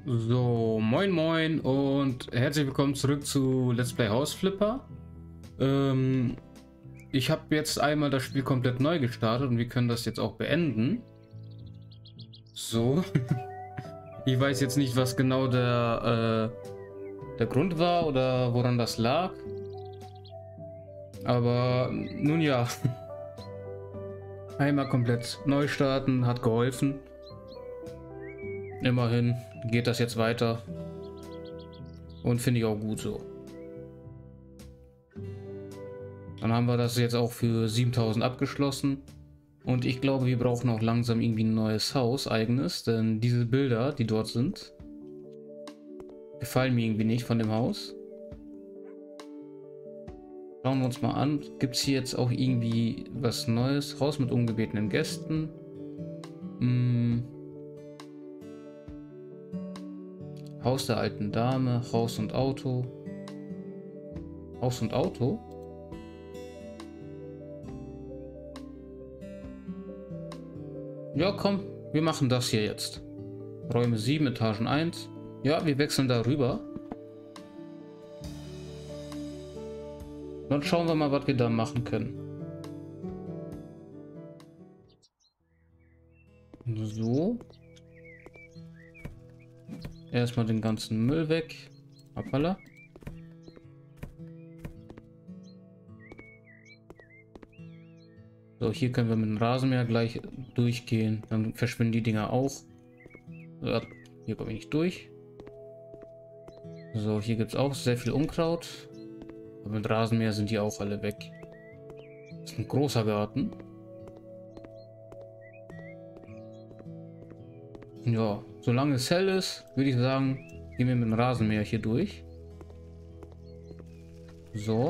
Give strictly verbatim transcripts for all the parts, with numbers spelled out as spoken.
So, moin moin und herzlich willkommen zurück zu Let's Play House Flipper. Ähm, ich habe jetzt einmal das Spiel komplett neu gestartet und wir können das jetzt auch beenden. So. Ich weiß jetzt nicht, was genau der, äh, der Grund war oder woran das lag. Aber nun ja. Einmal komplett neu starten hat geholfen. Immerhin geht das jetzt weiter. Und finde ich auch gut so. Dann haben wir das jetzt auch für siebentausend abgeschlossen. Und ich glaube, wir brauchen auch langsam irgendwie ein neues Haus, eigenes. Denn diese Bilder, die dort sind, gefallen mir irgendwie nicht von dem Haus. Schauen wir uns mal an. Gibt es hier jetzt auch irgendwie was Neues? Haus mit ungebetenen Gästen. Hm. Haus der alten Dame, Haus und Auto. Haus und Auto? Ja, komm, wir machen das hier jetzt. Räume sieben, Etagen eins. Ja, wir wechseln darüber. Dann schauen wir mal, was wir da machen können. So. Erstmal den ganzen Müll weg. Hoppala. So, hier können wir mit dem Rasenmäher gleich durchgehen. Dann verschwinden die Dinger auch. Ja, hier komme ich nicht durch. So, hier gibt es auch sehr viel Unkraut. Aber mit Rasenmäher sind die auch alle weg. Das ist ein großer Garten. Ja, solange es hell ist, würde ich sagen, gehen wir mit dem Rasenmäher hier durch. So.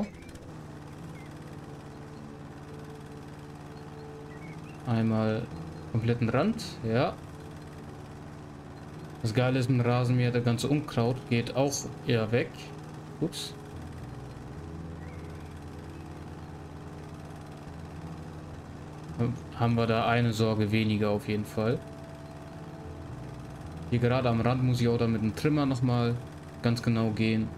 Einmal kompletten Rand, ja. Das Geile ist, mit dem Rasenmäher, der ganze Unkraut geht auch eher weg. Ups. Haben wir da eine Sorge weniger auf jeden Fall. Hier gerade am Rand muss ich auch da mit dem Trimmer nochmal ganz genau gehen.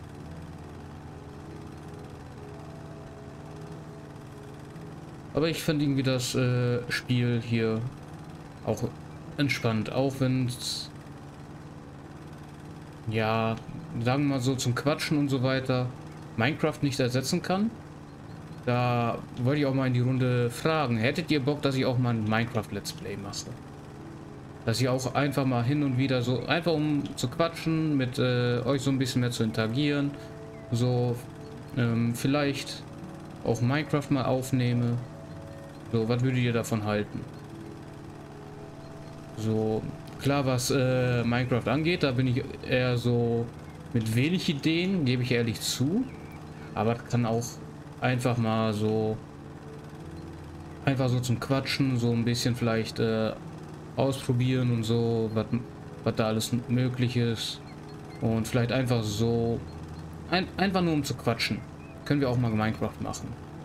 Aber ich finde irgendwie das äh, Spiel hier auch entspannt, auch wenn es, ja, sagen wir mal so, zum Quatschen und so weiter Minecraft nicht ersetzen kann. Da wollte ich auch mal in die Runde fragen, hättet ihr Bock, dass ich auch mal ein Minecraft Let's Play mache? Dass ich auch einfach mal hin und wieder so, einfach um zu quatschen, mit äh, euch so ein bisschen mehr zu interagieren, so ähm, vielleicht auch Minecraft mal aufnehme. So, was würdet ihr davon halten? So, klar, was äh, Minecraft angeht, da bin ich eher so mit wenig Ideen, gebe ich ehrlich zu. Aber kann auch einfach mal so, einfach so zum Quatschen, so ein bisschen vielleicht äh, ausprobieren und so, was, was da alles möglich ist. Und vielleicht einfach so, ein, einfach nur um zu quatschen. Können wir auch mal Minecraft machen.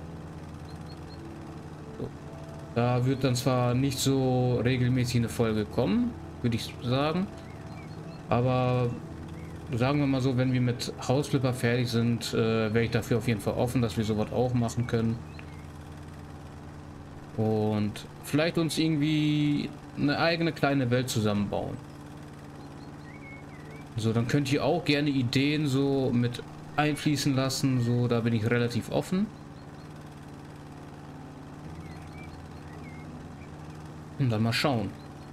So. Da wird dann zwar nicht so regelmäßig eine Folge kommen, würde ich sagen. Aber sagen wir mal so, wenn wir mit House Flipper fertig sind, äh, wäre ich dafür auf jeden Fall offen, dass wir sowas auch machen können. Und vielleicht uns irgendwie eine eigene kleine Welt zusammenbauen. So, dann könnt ihr auch gerne Ideen so mit einfließen lassen. So, da bin ich relativ offen. Und dann mal schauen.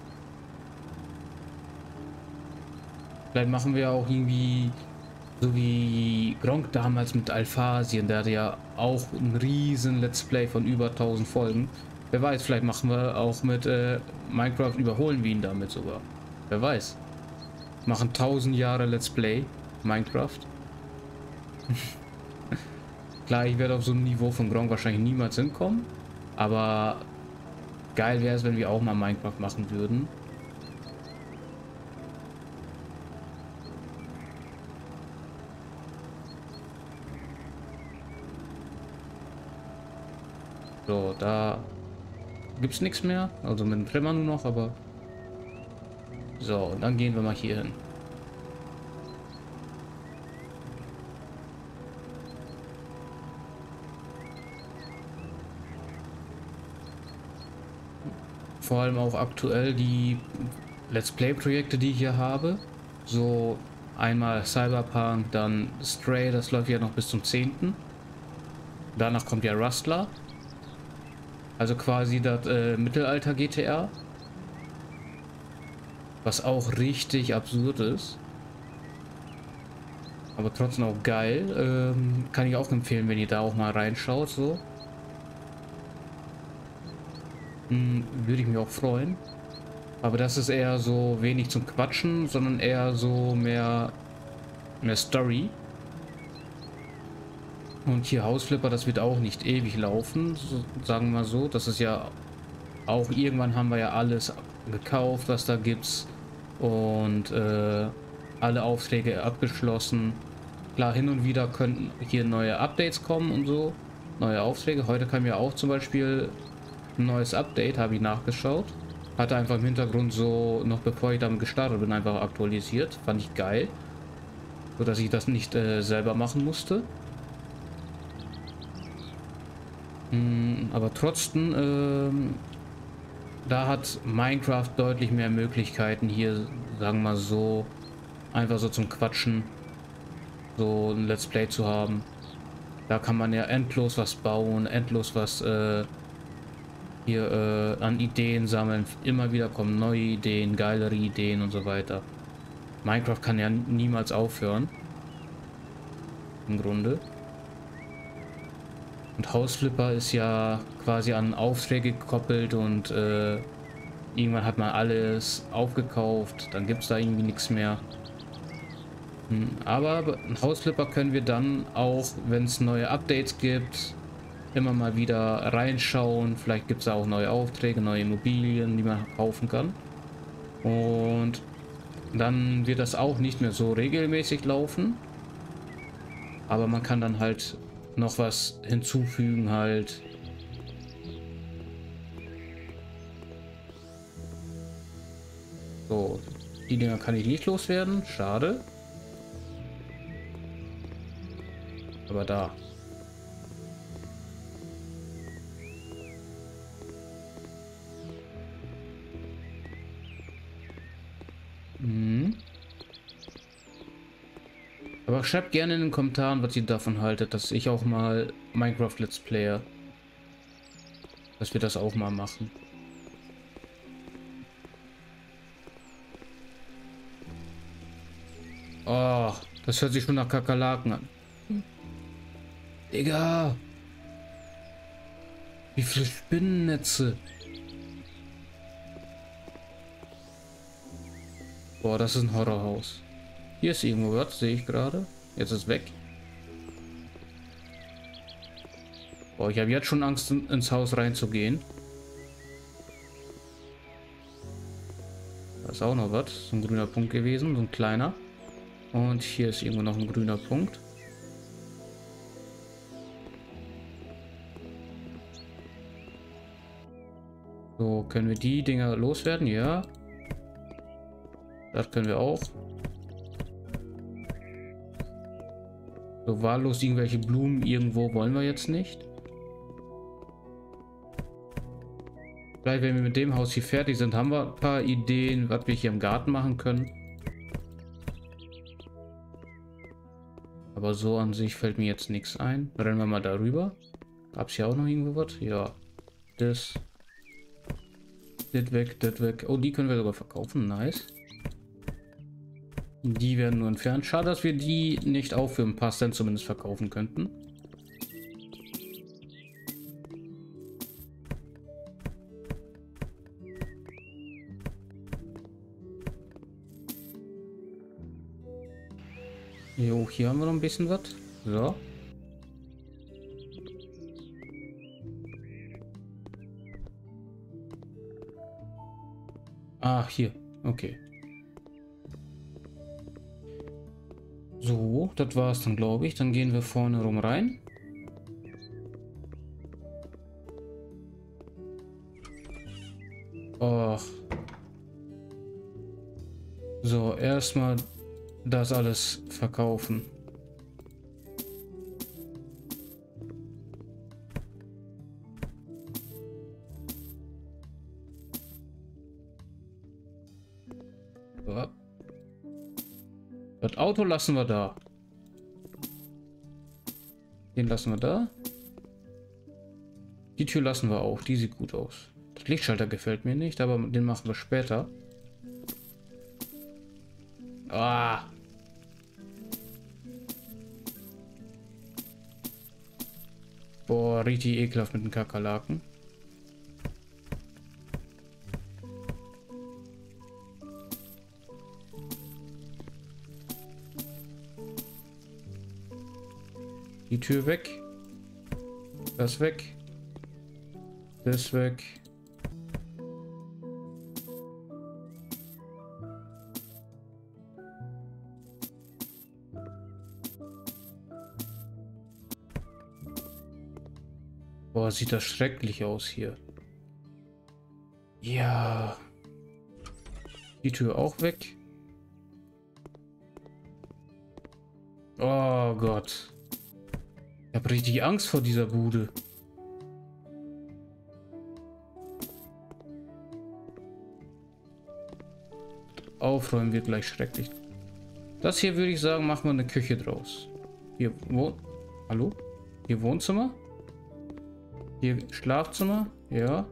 Vielleicht machen wir auch irgendwie so wie Gronkh damals mit Alphasien. Der hatte ja auch ein riesen Let's Play von über tausend Folgen. Wer weiß, vielleicht machen wir auch mit äh, Minecraft, überholen wir ihn damit sogar. Wer weiß. Machen tausend Jahre Let's Play Minecraft. Klar, ich werde auf so ein Niveau von Gronkh wahrscheinlich niemals hinkommen. Aber geil wäre es, wenn wir auch mal Minecraft machen würden. So, da gibt es nichts mehr. Also mit dem Trimmer nur noch, aber so, und dann gehen wir mal hier hin. vor allem auch aktuell die Let's Play-Projekte, die ich hier habe. So einmal Cyberpunk, dann Stray, das läuft ja noch bis zum zehnten Danach kommt ja Rustler. Also quasi das äh, Mittelalter-G T A. Was auch richtig absurd ist. Aber trotzdem auch geil. Ähm, kann ich auch empfehlen, wenn ihr da auch mal reinschaut. So. Hm, würde ich mich auch freuen. Aber das ist eher so wenig zum Quatschen, sondern eher so mehr, mehr Story. Und hier Hausflipper, das wird auch nicht ewig laufen, so, sagen wir mal so. Das ist ja auch, irgendwann haben wir ja alles gekauft, was da gibt's. Und äh, alle Aufträge abgeschlossen. Klar, hin und wieder könnten hier neue Updates kommen und so. Neue Aufträge. Heute kam ja auch zum Beispiel ein neues Update, habe ich nachgeschaut. Hatte einfach im Hintergrund so, noch bevor ich damit gestartet bin, einfach aktualisiert. Fand ich geil. So dass ich das nicht äh, selber machen musste. Mm, aber trotzdem, ähm, da hat Minecraft deutlich mehr Möglichkeiten hier, sagen wir mal so, einfach so zum Quatschen, so ein Let's Play zu haben. Da kann man ja endlos was bauen, endlos was äh, hier äh, an Ideen sammeln. Immer wieder kommen neue Ideen, geilere Ideen und so weiter. Minecraft kann ja niemals aufhören. Im Grunde. Und Hausflipper ist ja quasi an Aufträge gekoppelt und äh, irgendwann hat man alles aufgekauft, dann gibt es da irgendwie nichts mehr. Hm, aber ein Hausflipper können wir dann auch, wenn es neue Updates gibt, immer mal wieder reinschauen. Vielleicht gibt es da auch neue Aufträge, neue Immobilien, die man kaufen kann. Und dann wird das auch nicht mehr so regelmäßig laufen. Aber man kann dann halt noch was hinzufügen halt. So, die Dinger kann ich nicht loswerden. Schade. Aber da. Mhm. Aber schreibt gerne in den Kommentaren, was ihr davon haltet, dass ich auch mal Minecraft Let's Player, dass wir das auch mal machen. Oh, das hört sich schon nach Kakerlaken an. Digga! Wie viele Spinnennetze! Boah, das ist ein Horrorhaus. Hier ist irgendwo was, sehe ich gerade. Jetzt ist es weg. Boah, ich habe jetzt schon Angst, ins Haus reinzugehen. Da ist auch noch was. So ein grüner Punkt gewesen, so ein kleiner. Und hier ist irgendwo noch ein grüner Punkt. So, können wir die Dinger loswerden? Ja. Das können wir auch. So wahllos irgendwelche Blumen irgendwo wollen wir jetzt nicht. Vielleicht, wenn wir mit dem Haus hier fertig sind, haben wir ein paar Ideen, was wir hier im Garten machen können. Aber so an sich fällt mir jetzt nichts ein. Rennen wir mal darüber. Gab es hier auch noch irgendwo was? Ja. Das. Das weg, das weg. Oh, die können wir sogar verkaufen. Nice. Die werden nur entfernt. Schade, dass wir die nicht auch für ein paar Cent zumindest verkaufen könnten. Jo, hier haben wir noch ein bisschen was. So. Ach, hier. Okay. So, das war's dann, glaube ich. Dann gehen wir vorne rum rein. Och. So, erstmal das alles verkaufen. Das Auto lassen wir da. Den lassen wir da. Die Tür lassen wir auch. Die sieht gut aus. Das Lichtschalter gefällt mir nicht, aber den machen wir später. Ah. Boah, richtig ekelhaft mit den Kakerlaken. Die Tür weg. Das weg. Das weg. Boah, sieht das schrecklich aus hier. Ja. Die Tür auch weg. Oh Gott. Ich habe richtig Angst vor dieser Bude. Aufräumen wird gleich schrecklich. Das hier würde ich sagen, machen wir eine Küche draus. Hier wo? Hallo? Hier Wohnzimmer? Hier Schlafzimmer? Ja.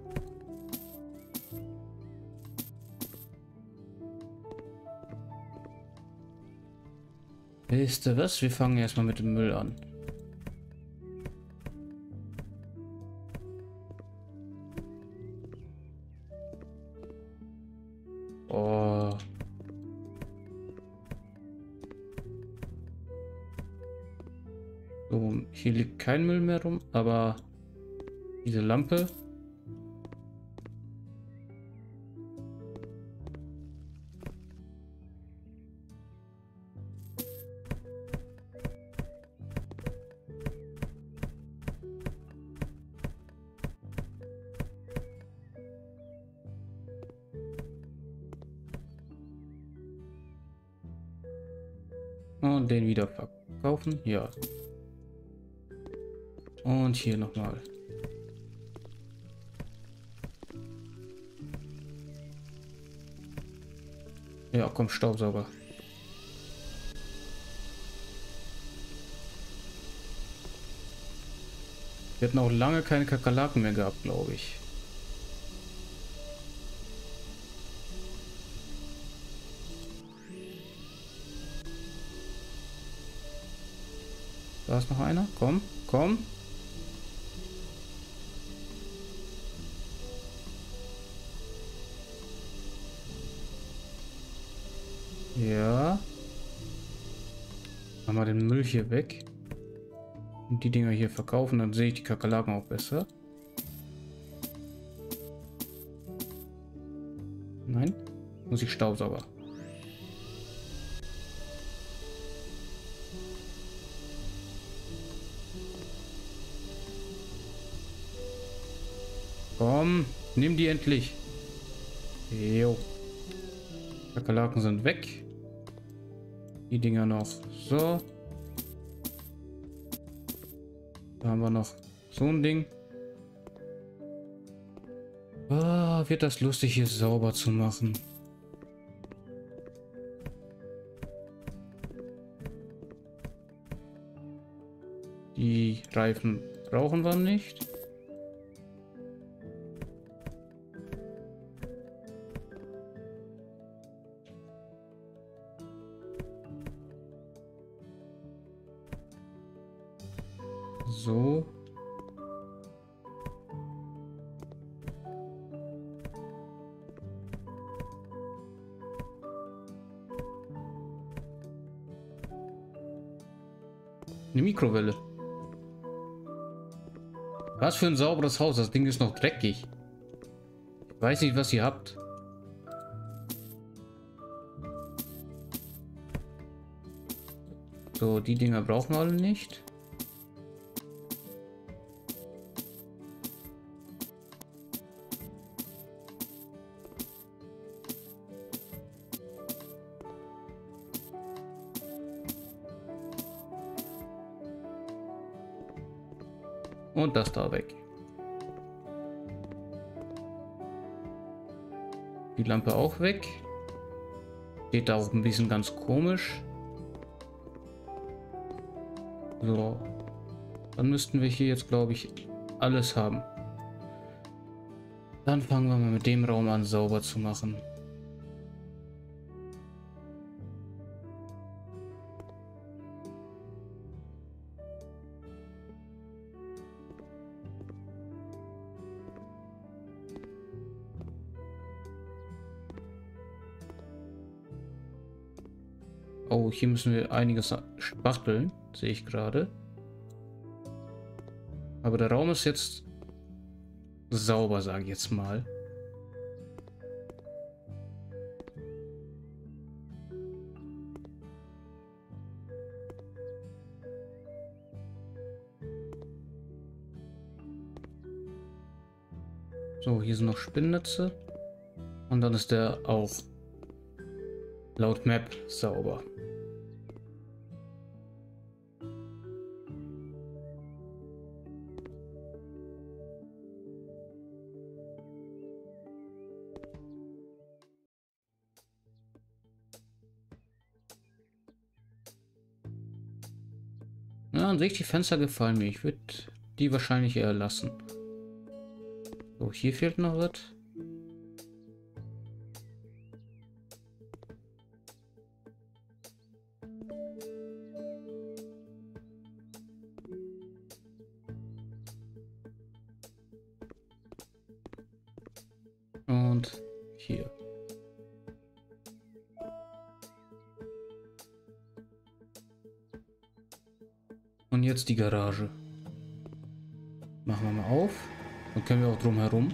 Wisst ihr was? Wir fangen erstmal mit dem Müll an. Oh. So, hier liegt kein Müll mehr rum, aber diese Lampe. Und den wieder verkaufen. Ja. Und hier nochmal. Ja, komm, Staubsauger. Wir hatten auch lange keine Kakerlaken mehr gehabt, glaube ich. Da ist noch einer. Komm, komm. Ja. Machen wir den Müll hier weg. Und die Dinger hier verkaufen, dann sehe ich die Kakerlaken auch besser. Nein. Muss ich Staubsauger. Komm, nimm die endlich. Jo. Kakerlaken sind weg. Die Dinger noch. So. Da haben wir noch so ein Ding. Ah, wird das lustig, hier sauber zu machen. Die Reifen brauchen wir nicht. So. Eine Mikrowelle. Was für ein sauberes Haus. Das Ding ist noch dreckig. Ich weiß nicht, was ihr habt. So, die Dinger brauchen wir alle nicht. Und das da weg. Die Lampe auch weg. Steht da auch ein bisschen ganz komisch. So. Dann müssten wir hier jetzt, glaube ich, alles haben. Dann fangen wir mal mit dem Raum an, sauber zu machen. Oh, hier müssen wir einiges spachteln, sehe ich gerade. Aber der Raum ist jetzt sauber, sage ich jetzt mal. So, hier sind noch Spinnnetze. Und dann ist der auch laut Map sauber. Ja, an sich die Fenster gefallen mir. Ich würde die wahrscheinlich eher lassen. So, hier fehlt noch was. Und hier. Und jetzt die Garage. Machen wir mal auf. Dann können wir auch drum herum.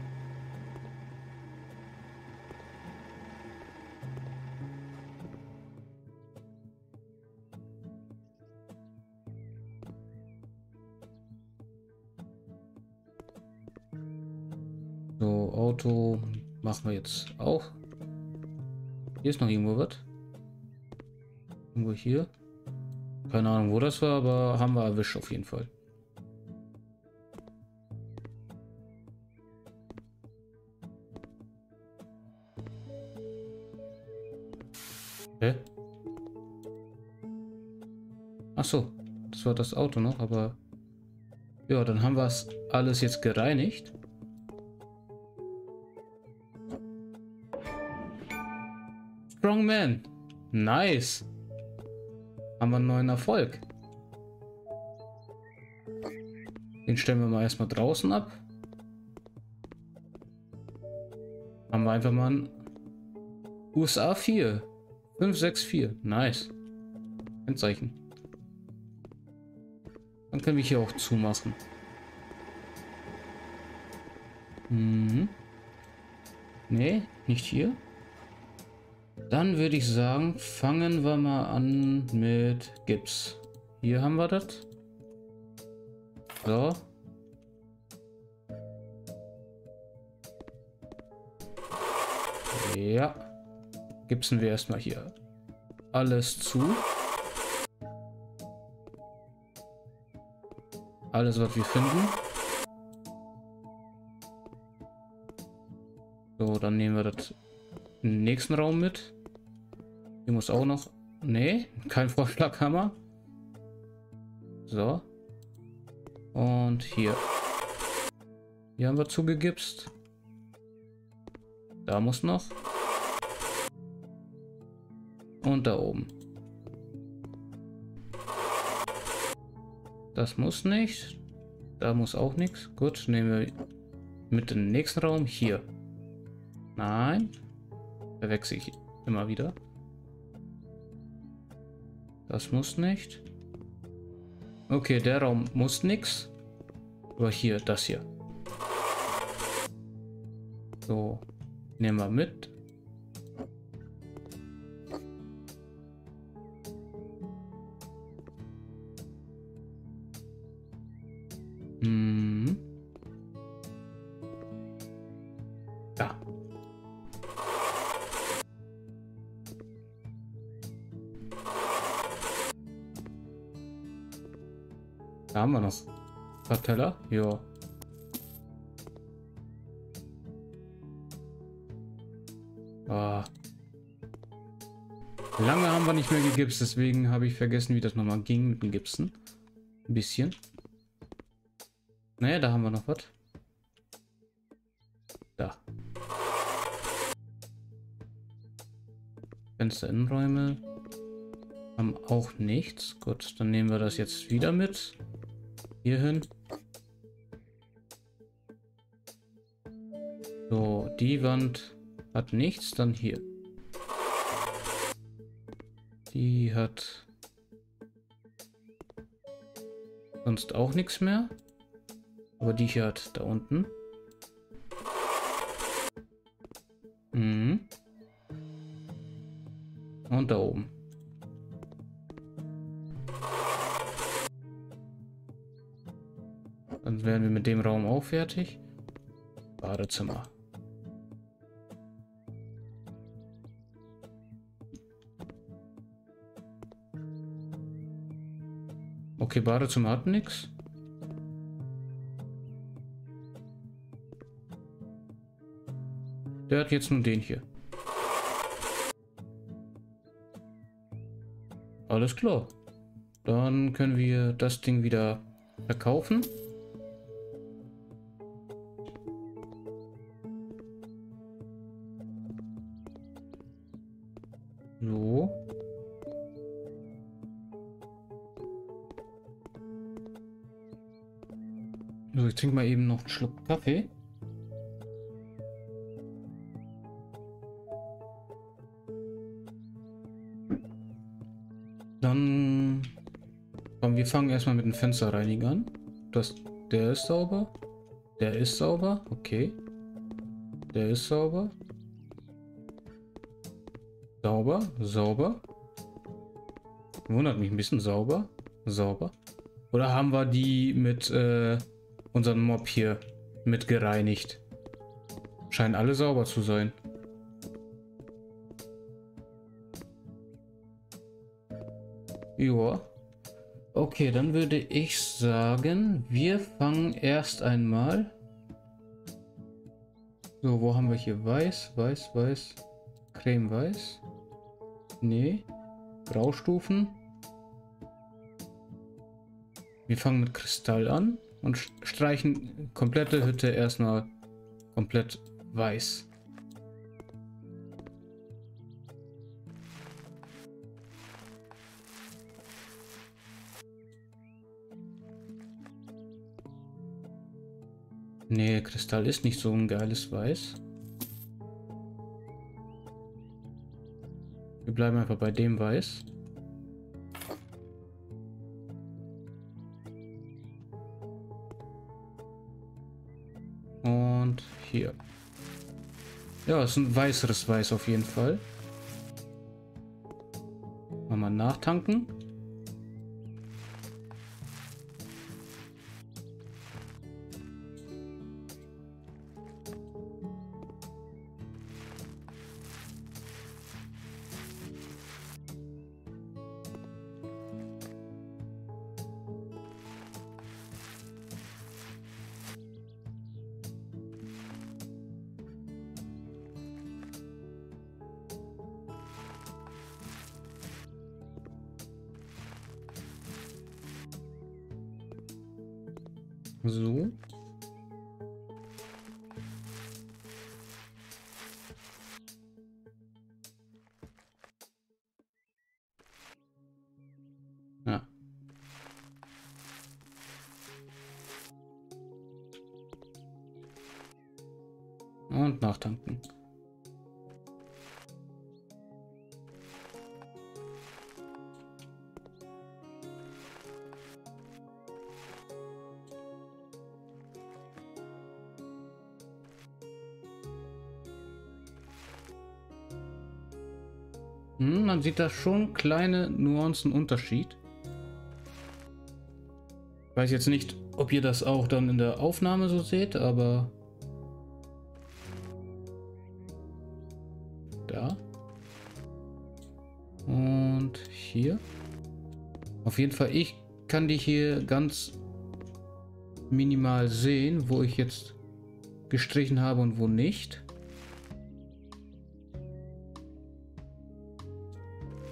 So, Auto machen wir jetzt auch. Hier ist noch irgendwo was. Irgendwo hier. Keine Ahnung, wo das war, aber haben wir erwischt auf jeden Fall. Hä? Ach so, das war das Auto noch, aber ja, dann haben wir es alles jetzt gereinigt. Strongman. Nice. Haben wir einen neuen Erfolg. Den stellen wir mal erstmal draußen ab. Haben wir einfach mal ein U S A vier. fünf sechs vier. Nice. Kennzeichen. Dann können wir hier auch zumachen. Mhm. Nee, nicht hier. Dann würde ich sagen, fangen wir mal an mit Gips. Hier haben wir das. So. Ja. Gipsen wir erstmal hier alles zu. Alles, was wir finden. So, dann nehmen wir das in den nächsten Raum mit. Hier muss auch noch... Nee, kein Vorschlaghammer. So. Und hier. Hier haben wir zugegipst. Da muss noch. Und da oben. Das muss nicht. Da muss auch nichts. Gut, nehmen wir mit dem nächsten Raum. Hier. Nein. Verwechsel ich immer wieder. Das muss nicht. Okay, der Raum muss nichts. Aber hier, das hier. So. Nehmen wir mit. Hm. Da. Da haben wir noch ein paar Teller. Ja. Ah. Lange haben wir nicht mehr gegipst, deswegen habe ich vergessen, wie das nochmal ging mit dem Gipsen. Ein bisschen. Naja, da haben wir noch was. Da. Fenster-Innenräume haben auch nichts. Gut, dann nehmen wir das jetzt wieder mit. Hier hin. So, die Wand hat nichts, dann hier. Die hat sonst auch nichts mehr. Aber die hier hat da unten. Mhm. Und da oben. Dann wären wir mit dem Raum auch fertig. Badezimmer. Okay, Badezimmer hat nichts. Der hat jetzt nur den hier. Alles klar. Dann können wir das Ding wieder verkaufen. So. So, ich trinke mal eben noch einen Schluck Kaffee. Dann komm, wir fangen erstmal mit dem Fensterreiniger an. Das, der ist sauber. Der ist sauber. Okay. Der ist sauber. Sauber. Sauber. Wundert mich ein bisschen. Sauber. Sauber. Oder haben wir die mit äh, unseren Mob hier mit gereinigt? Scheinen alle sauber zu sein. Ja. Okay, dann würde ich sagen, wir fangen erst einmal. So, wo haben wir hier? Weiß, weiß, weiß. Creme weiß. Nee. Graustufen. Wir fangen mit Kristall an und streichen komplette Hütte erstmal komplett weiß. Nee, Kristall ist nicht so ein geiles Weiß. Wir bleiben einfach bei dem Weiß. Und hier. Ja, es ist ein weißeres Weiß auf jeden Fall. Mal nachtanken. So. Ja. Und nachtanken. Hm, man sieht da schon kleine Nuancen-Unterschied. Ich weiß jetzt nicht, ob ihr das auch dann in der Aufnahme so seht, aber da und hier. Auf jeden Fall, ich kann die hier ganz minimal sehen, wo ich jetzt gestrichen habe und wo nicht.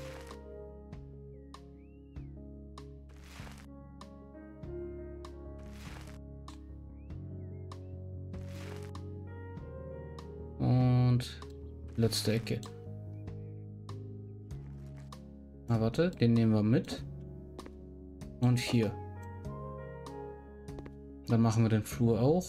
Letzte Ecke. Ah, warte, den nehmen wir mit. Und hier. Dann machen wir den Flur auch.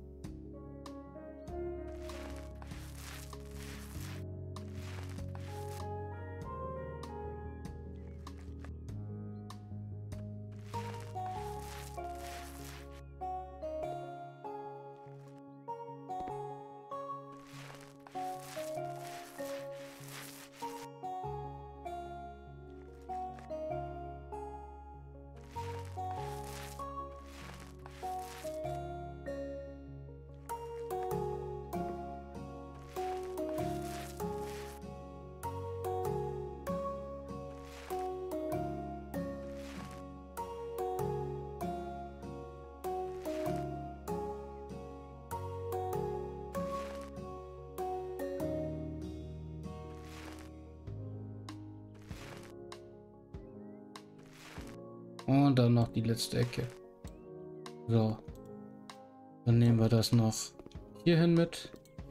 Und dann noch die letzte Ecke. So. Dann nehmen wir das noch hierhin mit.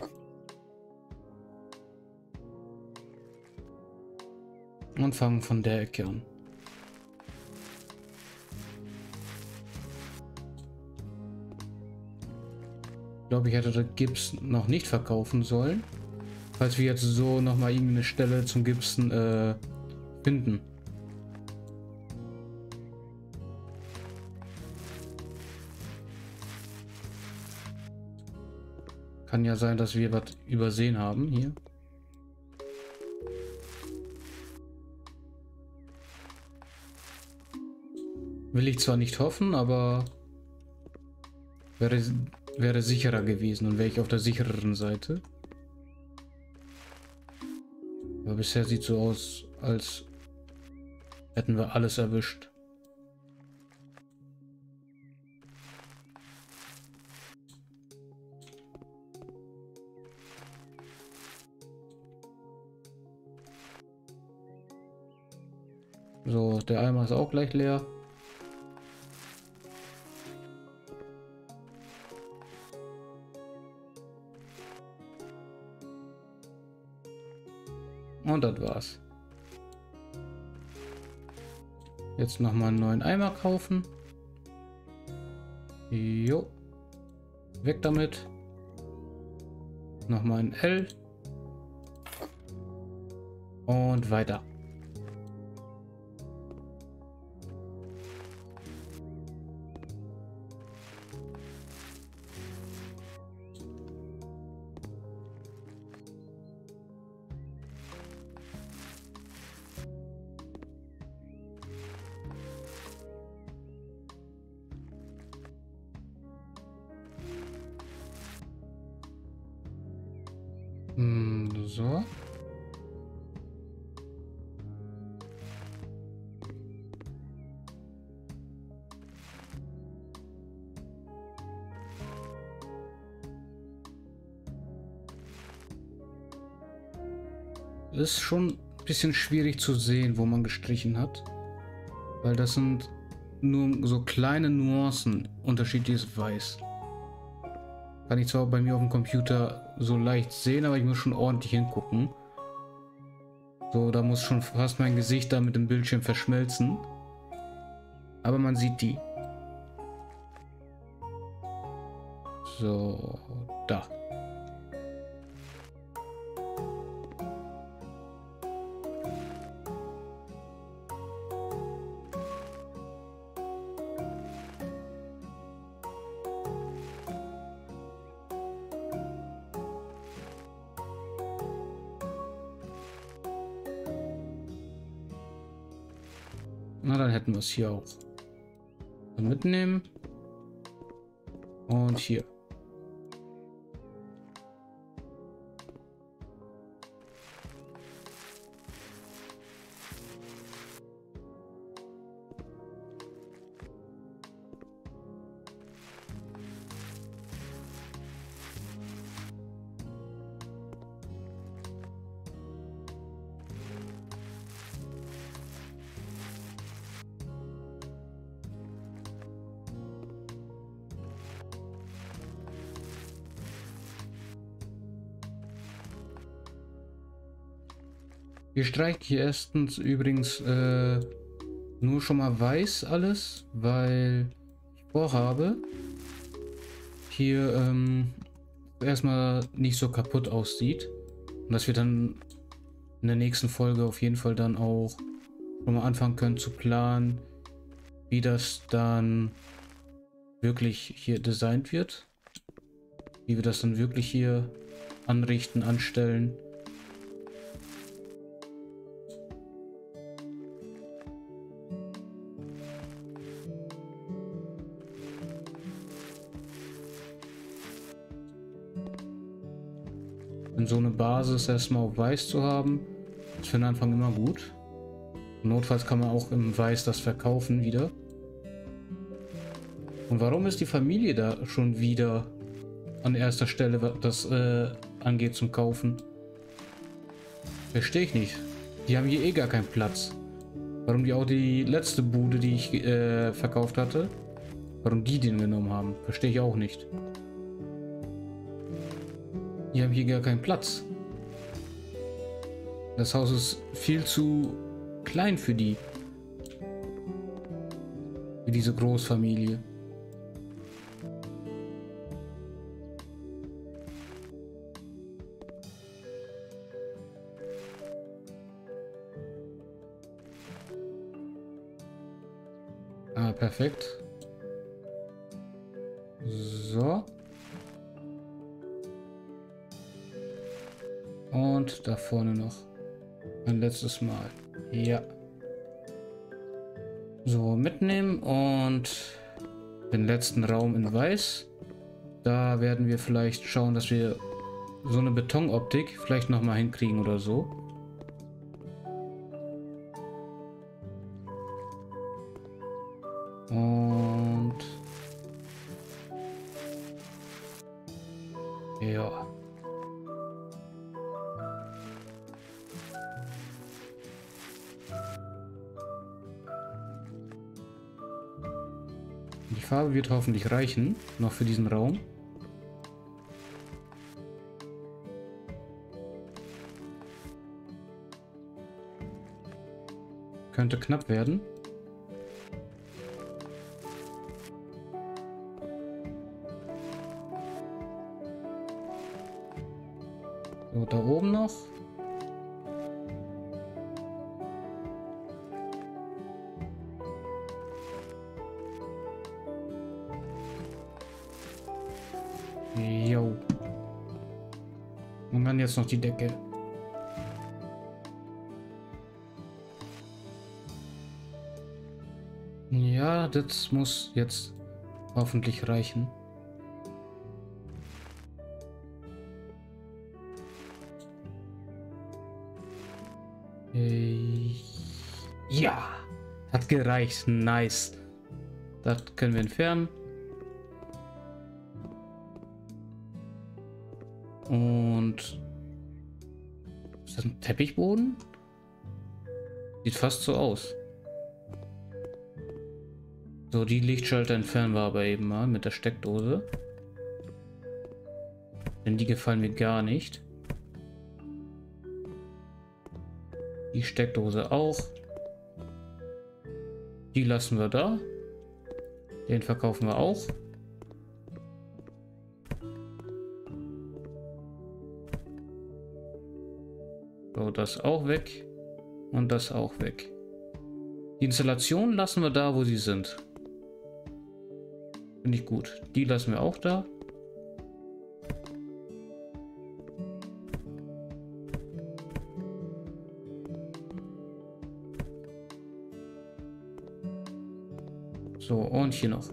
Und fangen von der Ecke an. Ich glaube, ich hätte das Gips noch nicht verkaufen sollen. Falls wir jetzt so nochmal irgendeine Stelle zum Gipsen äh, finden. Kann ja sein, dass wir was übersehen haben hier. Will ich zwar nicht hoffen, aber wäre, wäre sicherer gewesen und wäre ich auf der sichereren Seite. Aber bisher sieht so aus, als hätten wir alles erwischt. So, der Eimer ist auch gleich leer. Und das war's. Jetzt noch mal einen neuen Eimer kaufen. Jo. Weg damit. Noch mal ein L. Und weiter. Hm, so. Ist schon ein bisschen schwierig zu sehen, wo man gestrichen hat, weil das sind nur so kleine Nuancen unterschiedliches Weiß. Kann ich zwar bei mir auf dem Computer so leicht sehen, aber ich muss schon ordentlich hingucken. So, da muss schon fast mein Gesicht da mit dem Bildschirm verschmelzen. Aber man sieht die. So, da. Na, dann hätten wir es hier auch. Dann mitnehmen. Und hier. Wir streichen hier erstens übrigens äh, nur schon mal weiß alles, weil ich vorhabe, hier ähm, erstmal nicht so kaputt aussieht. Und dass wir dann in der nächsten Folge auf jeden Fall dann auch schon mal anfangen können zu planen, wie das dann wirklich hier designt wird. Wie wir das dann wirklich hier anrichten, anstellen. Und so eine Basis erstmal auf weiß zu haben, ist für den Anfang immer gut. Notfalls kann man auch im Weiß das verkaufen wieder. Und warum ist die Familie da schon wieder an erster Stelle, was das äh, angeht zum Kaufen? Verstehe ich nicht. Die haben hier eh gar keinen Platz. Warum die auch die letzte Bude, die ich äh, verkauft hatte, warum die den genommen haben, verstehe ich auch nicht. Die haben hier gar keinen Platz. Das Haus ist viel zu klein für die. Für diese Großfamilie. Ah, perfekt. So. Und da vorne noch ein letztes Mal. Ja. So, mitnehmen und den letzten Raum in weiß. Da werden wir vielleicht schauen, dass wir so eine Betonoptik vielleicht noch mal hinkriegen oder so. Und ja. Die Farbe wird hoffentlich reichen, noch für diesen Raum. Könnte knapp werden. So, da oben noch. Jo. Und dann jetzt noch die Decke. Ja, das muss jetzt hoffentlich reichen. Äh, ja, hat gereicht. Nice. Das können wir entfernen. Und ist das ein Teppichboden? Sieht fast so aus. So, die Lichtschalter entfernen wir aber eben mal mit der Steckdose. Denn die gefallen mir gar nicht. Die Steckdose auch. Die lassen wir da. Den verkaufen wir auch. So, das auch weg. Und das auch weg. Die Installation lassen wir da, wo sie sind. Finde ich gut. Die lassen wir auch da. So, und hier noch.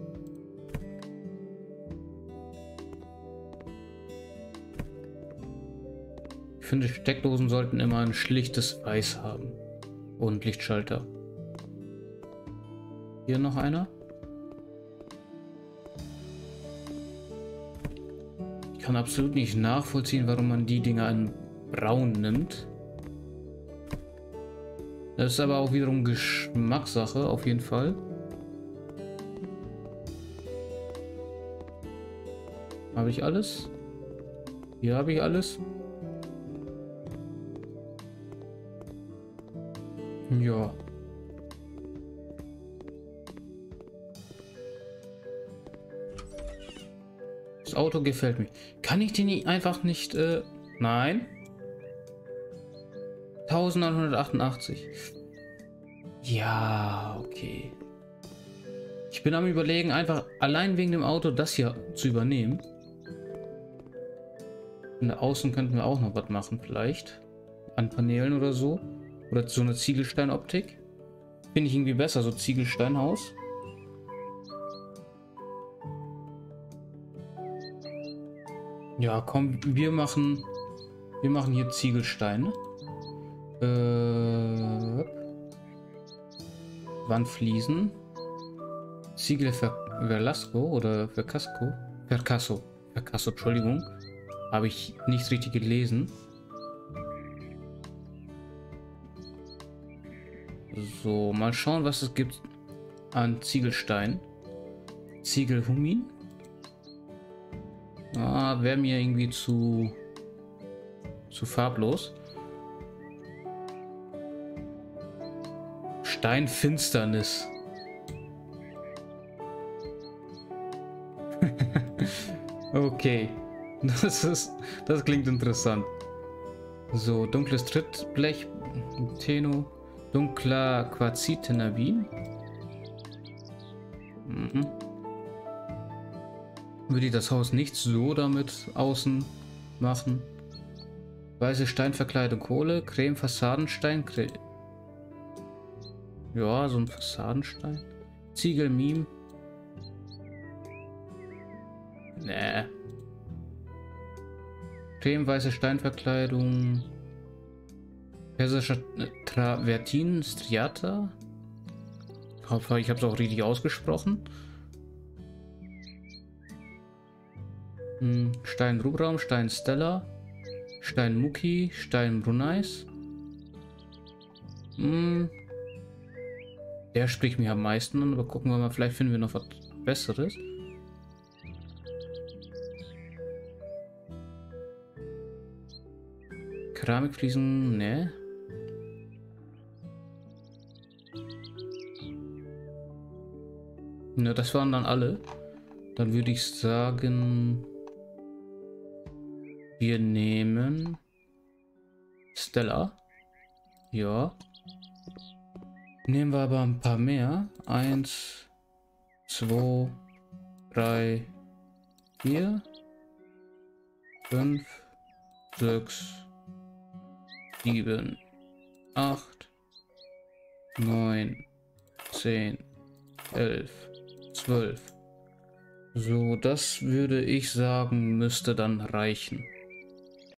Ich finde, Steckdosen sollten immer ein schlichtes Weiß haben. Und Lichtschalter. Hier noch einer. Ich kann absolut nicht nachvollziehen, warum man die Dinger in Braun nimmt. Das ist aber auch wiederum Geschmackssache, auf jeden Fall. Habe ich alles? Hier habe ich alles. Ja. Das Auto gefällt mir. Kann ich den einfach nicht... Äh, nein. neunzehnhundertachtundachtzig. Ja, okay. Ich bin am Überlegen, einfach allein wegen dem Auto das hier zu übernehmen. In der Außen könnten wir auch noch was machen, vielleicht. An Paneelen oder so. Oder so eine Ziegelsteinoptik. Finde ich irgendwie besser, so Ziegelsteinhaus. Ja, komm, wir machen... Wir machen hier Ziegelsteine. Äh, Wandfliesen. Ziegel für Velasco oder für Casco. Percasso. Percasso, Entschuldigung. Habe ich nicht richtig gelesen. So, mal schauen, was es gibt an Ziegelstein. Ziegelhumin. Ah, wäre mir irgendwie zu zu farblos. Steinfinsternis. Okay, das ist, das klingt interessant. So, dunkles Trittblech, Teno, dunkler Quarzit-Tenavin. Mhm. Würde ich das Haus nicht so damit außen machen. Weiße Steinverkleidung, Kohle, Creme, Fassadenstein, Cre ja, so ein Fassadenstein. Ziegel, Meme. Nee. Creme, weiße Steinverkleidung. Persischer Travertin, Striata. Ich hoffe, ich habe es auch richtig ausgesprochen. Hm, Stein Rubraum, Stein Stella, Stein Muki, Stein Brunais. Hm, der spricht mir am meisten an, aber gucken wir mal, vielleicht finden wir noch was Besseres. Keramikfliesen, ne. Ne, das waren dann alle. Dann würde ich sagen, wir nehmen Stella. Ja. Nehmen wir aber ein paar mehr. Eins, zwei, drei, vier, fünf, sechs, sieben, acht, neun, zehn, elf, zwölf. So, das würde ich sagen, müsste dann reichen.